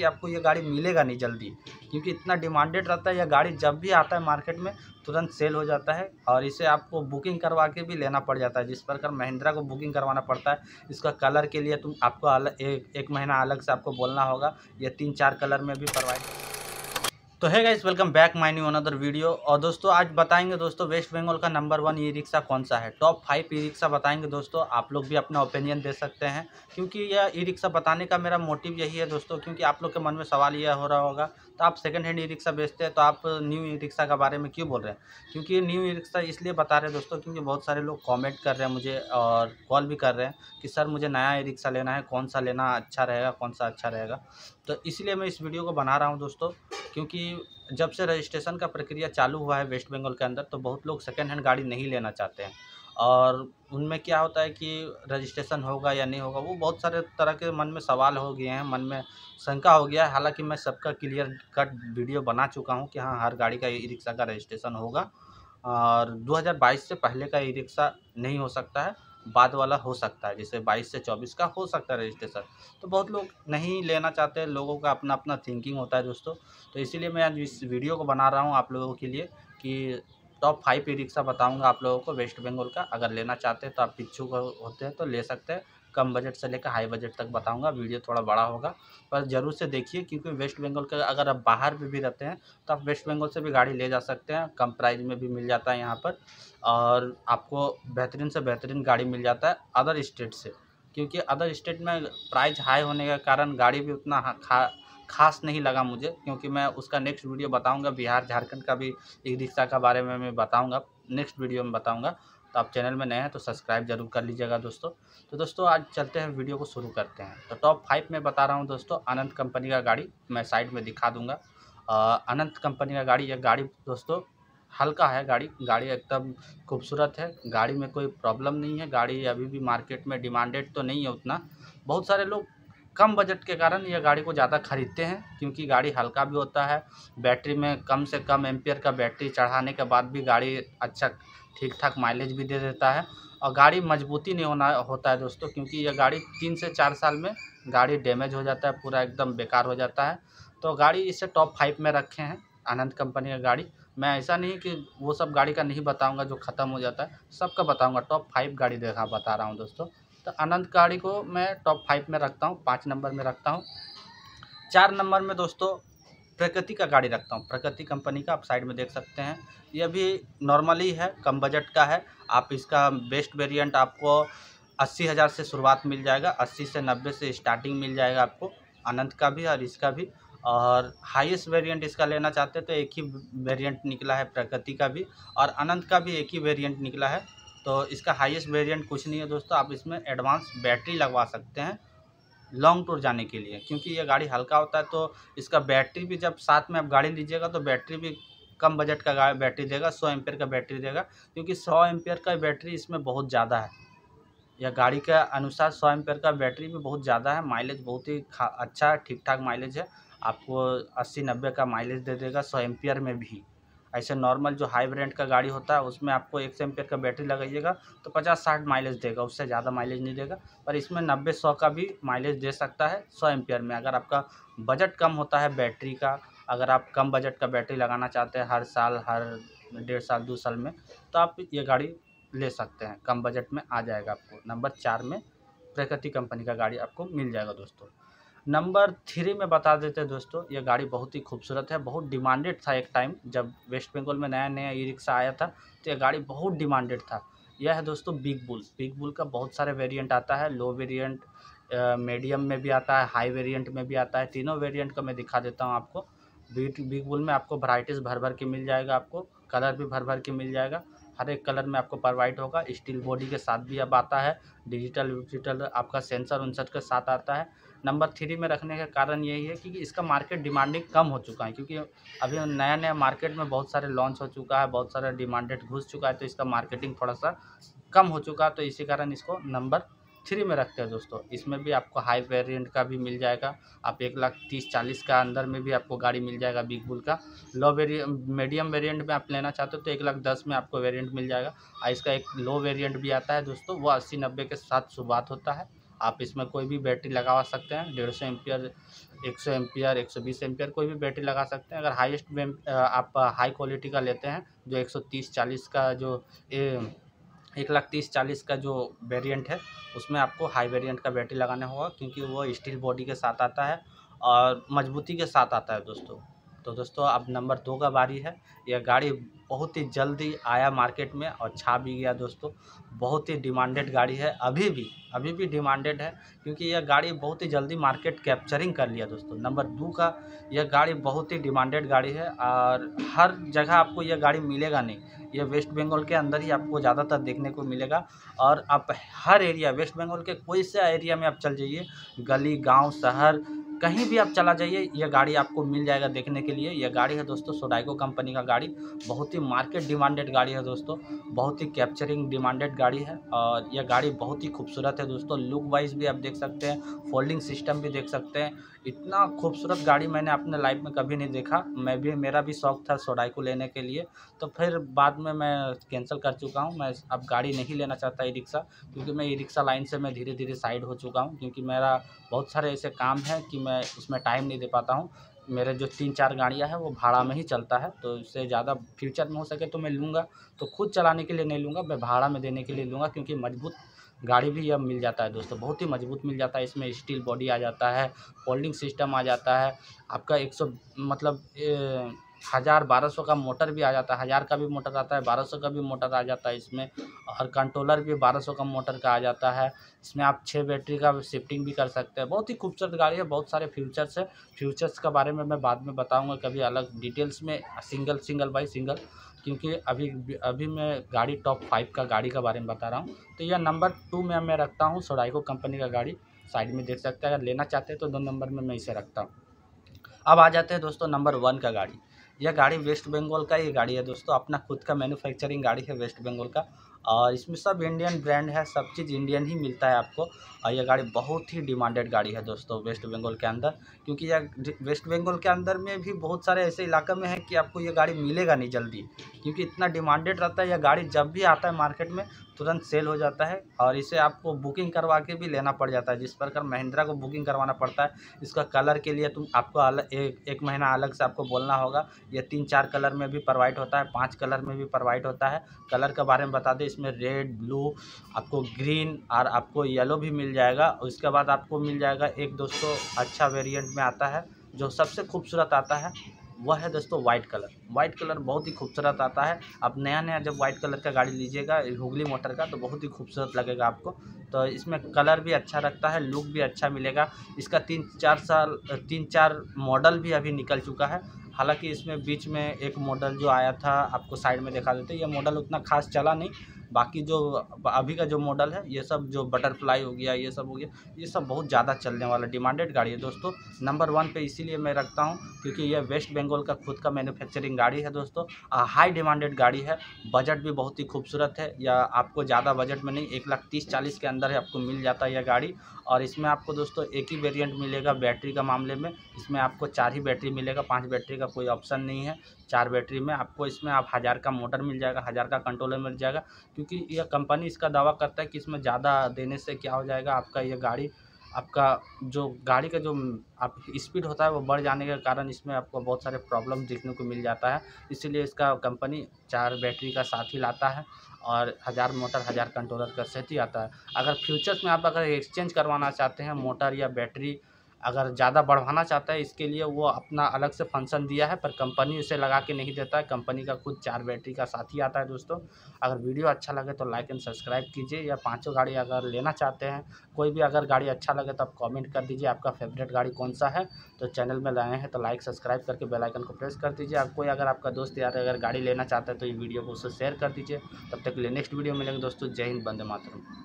कि आपको ये गाड़ी मिलेगा नहीं जल्दी, क्योंकि इतना डिमांडेड रहता है। यह गाड़ी जब भी आता है मार्केट में तुरंत सेल हो जाता है और इसे आपको बुकिंग करवा के भी लेना पड़ जाता है। जिस प्रकार महिंद्रा को बुकिंग करवाना पड़ता है, इसका कलर के लिए आपको अलग एक महीना अलग से आपको बोलना होगा। ये 3-4 कलर में भी प्रोवाइड। तो है guys, welcome back my new another video. और दोस्तों आज बताएंगे दोस्तों वेस्ट बंगाल का नंबर 1 ई रिक्शा कौन सा है। टॉप 5 ई रिक्शा बताएंगे दोस्तों। आप लोग भी अपना ओपिनियन दे सकते हैं, क्योंकि यह ई रिक्शा बताने का मेरा मोटिव यही है दोस्तों। क्योंकि आप लोग के मन में सवाल यह हो रहा होगा, तो आप सेकंड हैंड ई रिक्शा बेचते हैं तो आप न्यू ई रिक्शा के बारे में क्यों बोल रहे हैं। क्योंकि न्यू ई रिक्शा इसलिए बता रहे हैं दोस्तों, क्योंकि बहुत सारे लोग कॉमेंट कर रहे हैं मुझे और कॉल भी कर रहे हैं कि सर मुझे नया ई रिक्शा लेना है, कौन सा लेना अच्छा रहेगा, कौन सा अच्छा रहेगा। तो इसलिए मैं इस वीडियो को बना रहा हूँ दोस्तों। क्योंकि जब से रजिस्ट्रेशन का प्रक्रिया चालू हुआ है वेस्ट बंगाल के अंदर, तो बहुत लोग सेकेंड हैंड गाड़ी नहीं लेना चाहते हैं। और उनमें क्या होता है कि रजिस्ट्रेशन होगा या नहीं होगा, वो बहुत सारे तरह के मन में सवाल हो गए हैं, मन में शंका हो गया है। हालांकि मैं सबका क्लियर कट वीडियो बना चुका हूं कि हाँ, हर गाड़ी का ई रिक्शा का रजिस्ट्रेशन होगा और 2022 से पहले का ई रिक्शा नहीं हो सकता है, बाद वाला हो सकता है। जैसे 22 से 24 का हो सकता है रजिस्ट्रेशन। तो बहुत लोग नहीं लेना चाहते, लोगों का अपना अपना थिंकिंग होता है दोस्तों। तो इसीलिए मैं आज इस वीडियो को बना रहा हूँ आप लोगों के लिए कि टॉप 5 ई रिक्शा बताऊँगा आप लोगों को वेस्ट बंगाल का। अगर लेना चाहते हैं तो आप इच्छुक होते हैं तो ले सकते हैं। कम बजट से लेकर हाई बजट तक बताऊँगा। वीडियो थोड़ा बड़ा होगा पर ज़रूर से देखिए, क्योंकि वेस्ट बंगाल का अगर आप बाहर में भी रहते हैं तो आप वेस्ट बंगाल से भी गाड़ी ले जा सकते हैं। कम प्राइस में भी मिल जाता है यहाँ पर, और आपको बेहतरीन से बेहतरीन गाड़ी मिल जाता है अदर स्टेट से। क्योंकि अदर स्टेट में प्राइस हाई होने के कारण गाड़ी भी उतना खास नहीं लगा मुझे। क्योंकि मैं उसका नेक्स्ट वीडियो बताऊंगा, बिहार झारखंड का भी ई रिक्शा का बारे में मैं बताऊंगा, नेक्स्ट वीडियो में बताऊंगा। तो आप चैनल में नए हैं तो सब्सक्राइब जरूर कर लीजिएगा दोस्तों। तो दोस्तों आज चलते हैं, वीडियो को शुरू करते हैं। तो टॉप 5 में बता रहा हूँ दोस्तों। अनंत कंपनी का गाड़ी मैं साइड में दिखा दूँगा। अनंत कंपनी का गाड़ी, यह गाड़ी दोस्तों हल्का है। गाड़ी एकदम खूबसूरत है। गाड़ी में कोई प्रॉब्लम नहीं है। गाड़ी अभी भी मार्केट में डिमांडेड तो नहीं है उतना। बहुत सारे लोग कम बजट के कारण यह गाड़ी को ज़्यादा खरीदते हैं, क्योंकि गाड़ी हल्का भी होता है। बैटरी में कम से कम एम्पियर का बैटरी चढ़ाने के बाद भी गाड़ी अच्छा ठीक ठाक माइलेज भी दे देता है। और गाड़ी मजबूती नहीं होता है दोस्तों, क्योंकि यह गाड़ी 3 से 4 साल में गाड़ी डैमेज हो जाता है, पूरा एकदम बेकार हो जाता है। तो गाड़ी इसे टॉप 5 में रखे हैं अनंत कंपनी का गाड़ी। मैं ऐसा नहीं कि वो सब गाड़ी का नहीं बताऊंगा जो ख़त्म हो जाता है, सबका बताऊंगा। टॉप 5 गाड़ी बता रहा हूं दोस्तों। तो अनंत गाड़ी को मैं टॉप 5 में रखता हूं, 5 नंबर में रखता हूं। 4 नंबर में दोस्तों प्रकृति का गाड़ी रखता हूं। प्रकृति कंपनी का आप साइड में देख सकते हैं। यह भी नॉर्मली है, कम बजट का है। आप इसका बेस्ट वेरिएंट आपको 80,000 से शुरुआत मिल जाएगा। 80 से 90 से स्टार्टिंग मिल जाएगा आपको, अनंत का भी और इसका भी। और हाईएस्ट वेरिएंट इसका लेना चाहते हैं तो एक ही वेरिएंट निकला है प्रकृति का भी, और अनंत का भी एक ही वेरिएंट निकला है। तो इसका हाईएस्ट वेरिएंट कुछ नहीं है दोस्तों। आप इसमें एडवांस बैटरी लगवा सकते हैं लॉन्ग टूर जाने के लिए, क्योंकि ये गाड़ी हल्का होता है। तो इसका बैटरी भी जब साथ में आप गाड़ी लीजिएगा तो बैटरी भी कम बजट का बैटरी देगा, 100 एम्पियर का बैटरी देगा। क्योंकि 100 एम्पियर का बैटरी इसमें बहुत ज़्यादा है। यह गाड़ी के अनुसार 100 एम्पियर का बैटरी भी बहुत ज़्यादा है। माइलेज बहुत ही अच्छा ठीक ठाक माइलेज है। आपको 80-90 का माइलेज दे देगा 100 एम्पियर में भी। ऐसे नॉर्मल जो हाई वेरिएंट का गाड़ी होता है उसमें आपको 100 एम्पियर का बैटरी लगाइएगा तो 50-60 माइलेज देगा, उससे ज़्यादा माइलेज नहीं देगा। पर इसमें 90-100 का भी माइलेज दे सकता है 100 एम्पियर में। अगर आपका बजट कम होता है बैटरी का, अगर आप कम बजट का बैटरी लगाना चाहते हैं हर साल, हर 1.5 साल 2 साल में, तो आप ये गाड़ी ले सकते हैं। कम बजट में आ जाएगा आपको। नंबर 4 में प्रकृति कंपनी का गाड़ी आपको मिल जाएगा दोस्तों। नंबर 3 में बता देते हैं दोस्तों। ये गाड़ी बहुत ही खूबसूरत है, बहुत डिमांडेड था एक टाइम जब वेस्ट बंगाल में नया नया ई रिक्शा आया था, तो ये गाड़ी बहुत डिमांडेड था। यह है दोस्तों बिग बुल। बिग बुल का बहुत सारे वेरिएंट आता है। लो वेरिएंट, मीडियम में भी आता है, हाई वेरिएंट में भी आता है। तीनों वेरिएंट का मैं दिखा देता हूँ आपको। बिग बुल में आपको वैराइटीज़ भर भर के मिल जाएगा, आपको कलर भी भर भर के मिल जाएगा। हर एक कलर में आपको प्रोवाइड होगा। स्टील बॉडी के साथ भी अब आता है, डिजिटल आपका सेंसर उनसर के साथ आता है। नंबर 3 में रखने का कारण यही है कि इसका मार्केट डिमांडिंग कम हो चुका है, क्योंकि अभी नया नया मार्केट में बहुत सारे लॉन्च हो चुका है, बहुत सारा डिमांडेड घुस चुका है। तो इसका मार्केटिंग थोड़ा सा कम हो चुका है, तो इसी कारण इसको नंबर 3 में रखते हैं दोस्तों। इसमें भी आपको हाई वेरिएंट का भी मिल जाएगा। आप 1,30,40 का अंदर में भी आपको गाड़ी मिल जाएगा बिग बुल का। मीडियम वेरिएंट में आप लेना चाहते हो तो 1,10,000 में आपको वेरिएंट मिल जाएगा। और इसका एक लो वेरिएंट भी आता है दोस्तों, वो 80-90 के साथ शुरुआत होता है आप इसमें कोई भी बैटरी लगा सकते हैं, 150 एम्पियर, 100 एम्पियर, 120 एम्पियर कोई भी बैटरी लगा सकते हैं। अगर हाईएस्ट आप हाई क्वालिटी का लेते हैं, जो 130-40 का जो 1,30,40 का जो वेरिएंट है, उसमें आपको हाई वेरिएंट का बैटरी लगाना होगा, क्योंकि वो स्टील बॉडी के साथ आता है और मजबूती के साथ आता है दोस्तों। तो दोस्तों अब नंबर 2 का बारी है। यह गाड़ी बहुत ही जल्दी आया मार्केट में और छा भी गया दोस्तों। बहुत ही डिमांडेड गाड़ी है, अभी भी डिमांडेड है, क्योंकि यह गाड़ी बहुत ही जल्दी मार्केट कैप्चरिंग कर लिया दोस्तों। नंबर 2 का यह गाड़ी बहुत ही डिमांडेड गाड़ी है और हर जगह आपको यह गाड़ी मिलेगा नहीं। ये वेस्ट बंगाल के अंदर ही आपको ज़्यादातर देखने को मिलेगा और आप हर एरिया, वेस्ट बंगाल के कोई सा एरिया में आप चल जाइए, गली, गांव, शहर, कहीं भी आप चला जाइए, यह गाड़ी आपको मिल जाएगा देखने के लिए। यह गाड़ी है दोस्तों सोडाइको कंपनी का गाड़ी, बहुत ही मार्केट डिमांडेड गाड़ी है दोस्तों, बहुत ही कैप्चरिंग डिमांडेड गाड़ी है और यह गाड़ी बहुत ही खूबसूरत है दोस्तों। लुक वाइज भी आप देख सकते हैं, फोल्डिंग सिस्टम भी देख सकते हैं। इतना खूबसूरत गाड़ी मैंने अपने लाइफ में कभी नहीं देखा। मेरा भी शौक़ था सोडाइको लेने के लिए, तो फिर बाद में मैं कैंसिल कर चुका हूँ। मैं अब गाड़ी नहीं लेना चाहता ई रिक्शा, क्योंकि मैं ई रिक्शा लाइन से मैं धीरे धीरे साइड हो चुका हूँ, क्योंकि मेरा बहुत सारे ऐसे काम हैं कि मैं उसमें टाइम नहीं दे पाता हूँ। मेरे जो 3-4 गाड़ियाँ हैं वो भाड़ा में ही चलता है, तो इससे ज़्यादा फ्यूचर में हो सके तो मैं लूँगा, तो खुद चलाने के लिए नहीं लूँगा, मैं भाड़ा में देने के लिए लूँगा, क्योंकि मजबूत गाड़ी भी अब मिल जाता है दोस्तों, बहुत ही मजबूत मिल जाता है। इसमें स्टील बॉडी आ जाता है, फोल्डिंग सिस्टम आ जाता है, आपका 100 मतलब 1000-1200 का मोटर भी आ जाता है, 1000 का भी मोटर आता है, 1200 का भी मोटर आ जाता है इसमें, और कंट्रोलर भी 1200 का मोटर का आ जाता है। इसमें आप 6 बैटरी का शिफ्टिंग भी कर सकते हैं। बहुत ही खूबसूरत गाड़ी है, बहुत सारे फीचर्स है। फीचर्स के बारे में मैं बाद में बताऊंगा कभी अलग डिटेल्स में, सिंगल बाय सिंगल, क्योंकि अभी मैं गाड़ी टॉप 5 का गाड़ी के बारे में बता रहा हूँ। तो यह नंबर 2 में मैं रखता हूँ सोडाइको कंपनी का गाड़ी, साइड में देख सकते हैं। अगर लेना चाहते हैं तो 2 नंबर में मैं इसे रखता हूँ। अब आ जाते हैं दोस्तों नंबर 1 का गाड़ी। यह गाड़ी वेस्ट बंगाल का ही गाड़ी है दोस्तों, अपना खुद का मैन्युफैक्चरिंग गाड़ी है वेस्ट बंगाल का, और इसमें सब इंडियन ब्रांड है, सब चीज़ इंडियन ही मिलता है आपको। और यह गाड़ी बहुत ही डिमांडेड गाड़ी है दोस्तों वेस्ट बंगाल के अंदर, क्योंकि यह वेस्ट बंगाल के अंदर में भी बहुत सारे ऐसे इलाके में है कि आपको ये गाड़ी मिलेगा नहीं जल्दी, क्योंकि इतना डिमांडेड रहता है। यह गाड़ी जब भी आता है मार्केट में तुरंत सेल हो जाता है, और इसे आपको बुकिंग करवा के भी लेना पड़ जाता है, जिस प्रकार महिंद्रा को बुकिंग करवाना पड़ता है। इसका कलर के लिए आपको अलग एक महीना अलग से आपको बोलना होगा। ये 3-4 कलर में भी प्रोवाइड होता है, 5 कलर में भी प्रोवाइड होता है। कलर के बारे में बता दें, इसमें रेड, ब्लू, आपको ग्रीन और आपको येलो भी मिल जाएगा। उसके बाद आपको मिल जाएगा एक दोस्तों अच्छा वेरिएंट में आता है, जो सबसे खूबसूरत आता है, वह है दोस्तों वाइट कलर। वाइट कलर बहुत ही खूबसूरत आता है। आप नया जब वाइट कलर का गाड़ी लीजिएगा हुगली मोटर का, तो बहुत ही खूबसूरत लगेगा आपको। तो इसमें कलर भी अच्छा रखता है, लुक भी अच्छा मिलेगा। इसका 3-4 मॉडल भी अभी निकल चुका है। हालांकि इसमें बीच में एक मॉडल जो आया था, आपको साइड में दिखा देते, ये मॉडल उतना खास चला नहीं। बाकी जो अभी का जो मॉडल है, ये सब जो बटरफ्लाई हो गया, ये सब हो गया, ये सब बहुत ज़्यादा चलने वाला डिमांडेड गाड़ी है दोस्तों। नंबर 1 पे इसीलिए मैं रखता हूँ, क्योंकि यह वेस्ट बंगाल का खुद का मैन्युफैक्चरिंग गाड़ी है दोस्तों। हाई डिमांडेड गाड़ी है, बजट भी बहुत ही खूबसूरत है, या आपको ज़्यादा बजट में नहीं, 1,30,40 के अंदर है आपको मिल जाता है यह गाड़ी। और इसमें आपको दोस्तों एक ही वेरिएंट मिलेगा बैटरी का मामले में। इसमें आपको 4 ही बैटरी मिलेगा, 5 बैटरी का कोई ऑप्शन नहीं है। 4 बैटरी में आपको, इसमें आप 1000 का मोटर मिल जाएगा, 1000 का कंट्रोलर मिल जाएगा, क्योंकि यह कंपनी इसका दावा करता है कि इसमें ज़्यादा देने से क्या हो जाएगा, आपका ये गाड़ी, आपका जो गाड़ी का जो आप स्पीड होता है वो बढ़ जाने के कारण इसमें आपको बहुत सारे प्रॉब्लम देखने को मिल जाता है। इसीलिए इसका कंपनी 4 बैटरी का साथ ही लाता है, और 1000 मोटर 1000 कंट्रोलर का सेट ही आता है। अगर फ्यूचर्स में आप अगर एक्सचेंज करवाना चाहते हैं मोटर या बैटरी, अगर ज़्यादा बढ़वाना चाहता है, इसके लिए वो अपना अलग से फंक्शन दिया है, पर कंपनी उसे लगा के नहीं देता है। कंपनी का खुद 4 बैटरी का साथ ही आता है दोस्तों। अगर वीडियो अच्छा लगे तो लाइक एंड सब्सक्राइब कीजिए, या पाँचों गाड़ी अगर लेना चाहते हैं, कोई भी अगर गाड़ी अच्छा लगे तो आप कमेंट कर दीजिए आपका फेवरेट गाड़ी कौन सा है। तो चैनल में लाए हैं तो लाइक सब्सक्राइब करके बेल आइकन को प्रेस कर दीजिए। आप कोई अगर आपका दोस्त यार अगर गाड़ी लेना चाहता है तो ये वीडियो को उससे शेयर कर दीजिए। तब तक के लिए नेक्स्ट वीडियो मिलेंगे दोस्तों। जय हिंद, वंदे मातरम।